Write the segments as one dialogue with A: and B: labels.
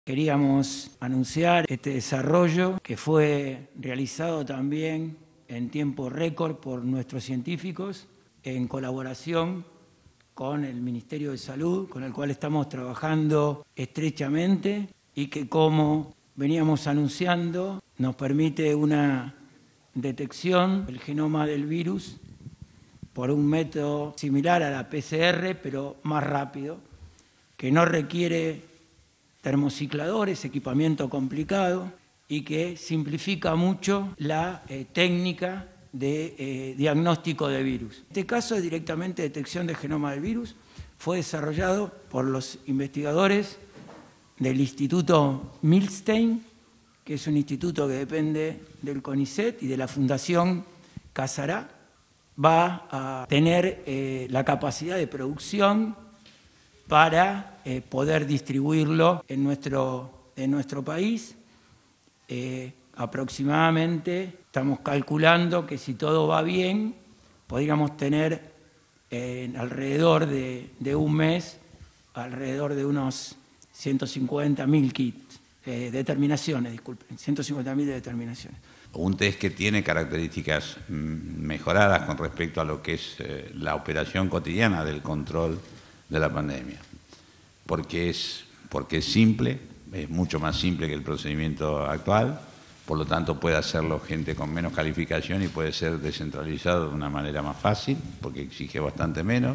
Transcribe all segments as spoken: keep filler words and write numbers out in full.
A: Queríamos anunciar este desarrollo que fue realizado también en tiempo récord por nuestros científicos en colaboración con el Ministerio de Salud, con el cual estamos trabajando estrechamente y que, como veníamos anunciando, nos permite una detección del genoma del virus por un método similar a la P C R, pero más rápido, que no requiere termocicladores, equipamiento complicado, y que simplifica mucho la eh, técnica de eh, diagnóstico de virus. En este caso es directamente detección de genoma del virus. Fue desarrollado por los investigadores del Instituto Milstein, que es un instituto que depende del CONICET y de la Fundación Casará. Va a tener eh, la capacidad de producción para eh, poder distribuirlo en nuestro, en nuestro país. Eh, aproximadamente estamos calculando que, si todo va bien, podríamos tener eh, alrededor de, de un mes, alrededor de unos ciento cincuenta mil kits, eh, determinaciones, disculpen, ciento cincuenta mil de determinaciones.
B: Un test que tiene características mejoradas con respecto a lo que es eh, la operación cotidiana del control de la pandemia, porque es, porque es simple, es mucho más simple que el procedimiento actual, por lo tanto puede hacerlo gente con menos calificación y puede ser descentralizado de una manera más fácil, porque exige bastante menos,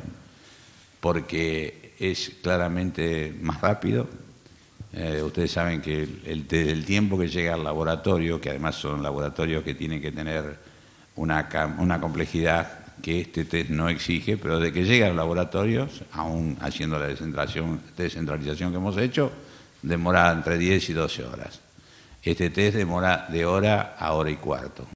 B: porque es claramente más rápido. Eh, ustedes saben que el, el, el tiempo que llega al laboratorio, que además son laboratorios que tienen que tener una, una complejidad que este test no exige, pero de que llega al laboratorio, aún haciendo la descentralización, descentralización que hemos hecho, demora entre diez y doce horas. Este test demora de hora a hora y cuarto.